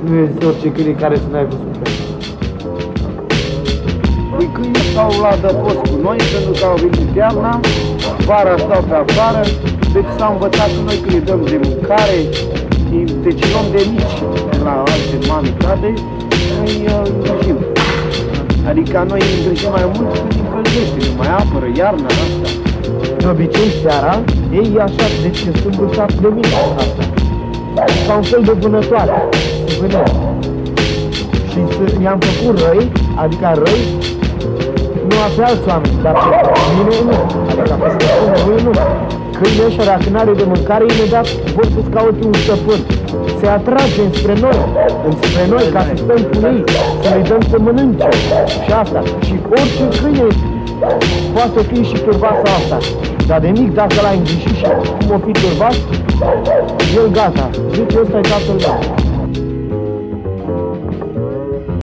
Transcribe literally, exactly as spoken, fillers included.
Nu este orice câine care să n-ai văzut pe el. Păi câinii stau la adăpost cu noi pentru că au venit iarna, vara stau pe afară, deci s-a învățat că noi când îi dăm de mâncare, deci luăm de mici la alte mami, tate, noi îngrijim. Adică noi îngrijim mai mult când îi încălzește, nu mai apără iarna asta. De obicei seara, ei așa, deci sunt învățat de mine asta. Ca un fel de vânătoare, se vânea. Și i-am făcut răi, adică răi, nu pe alți oameni, dar pe mine nu, adică pe stăpânul lui nu. Câinii ăștia, dacă n-are de mâncare, imediat vor să-ți caute un stăpân. Se atrage înspre noi, înspre noi, ca să stăm cu ei, să le dăm să mănânce. Și asta. Și orice câine poate fi și turvasa asta. Dar de mic, dacă l-ai îngrijit și cum o fi turvat, el gata. Zice, ăsta e tatăl meu.